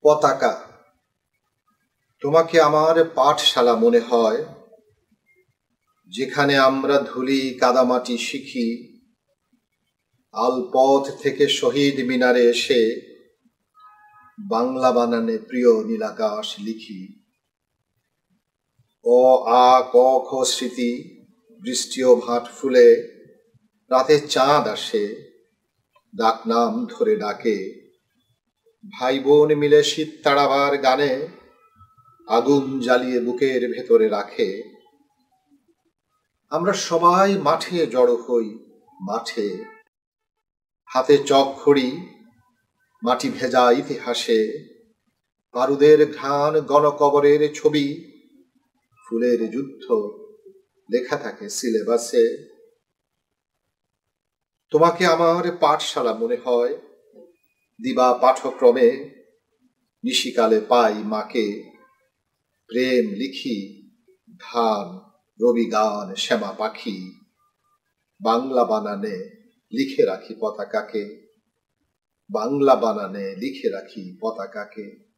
পতাকা। তোমাকে আমার পাঠশালা মনে হয়, যেখানে আমরা ধুলি কাদামাটি শিখি, আলপথ থেকে শহীদ মিনারে এসে বাংলা বানানে প্রিয় নীলাকাশ লিখি। অ আ ক খ স্মৃতি বৃষ্টি ও ভাট ফুলে, রাতে চাঁদ আসে ডাকনাম ধরে ডাকে। ভাই বোন মিলে শীত তাড়াবার গানে আগুন জ্বালিয়ে বুকের ভেতরে রাখে। আমরা সবাই মাঠে জড়ো হই, মাঠে হাতে চকখড়ি, মাটি ভেজা ইতিহাসে বারুদের ঘ্রাণ, গণকবরের ছবি, ফুলের যুদ্ধ লেখা থাকে সিলেবাসে। তোমাকে আমার পাঠশালা মনে হয়, দিবা পাঠক্রমে নিশিকালে পাই মাকে। প্রেম লিখি, ধান, রবি গান, শ্যামা পাখি, বাংলা বানানে লিখে রাখি পতাকাকে, বাংলা বানানে লিখে রাখি পতাকাকে।